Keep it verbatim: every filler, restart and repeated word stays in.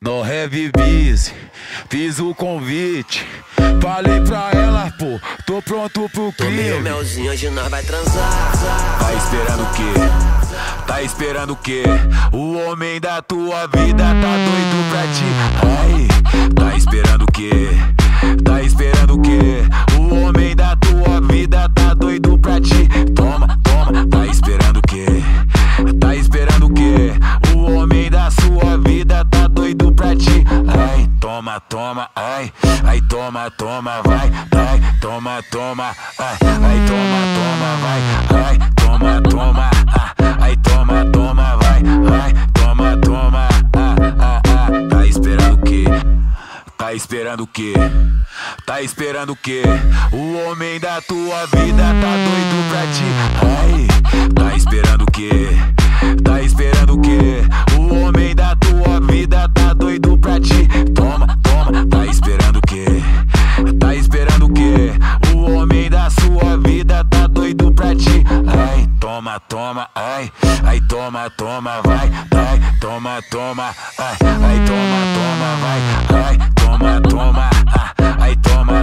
No Heavy Biz, fiz o convite. Falei pra ela, pô, tô pronto pro crime. Tomei o melzinho, hoje nós vai transar. Tá esperando o quê? Tá esperando o quê? O homem da tua vida tá doido pra ti. Ai, tá esperando o quê? Tá esperando o quê? O homem da tua vida tá doido pra ti. Toma, toma, tá esperando o quê? Tá esperando o quê? O homem da sua vida tá doido pra ti. Ai, toma, toma, ai, ai, toma, toma, vai, ai, toma, toma, ai, ai, toma, toma, vai, ai, toma, toma, ai, toma, toma, vai, ai, toma, toma, ah, ah, ah. Tá esperando o quê? Tá esperando o quê? Tá esperando o quê? O homem da tua vida tá doido pra ti. Ai, tá esperando o quê? Tá esperando o quê? O homem da tua vida tá doido pra ti. Toma, toma, tá esperando o quê? Tá esperando o quê? O homem da sua vida tá doido pra ti. Ai, toma, toma, ai, ai, toma, toma, vai, ai, toma, toma, ai, ai, toma, toma, vai, ai, toma, toma, ai, ai, toma,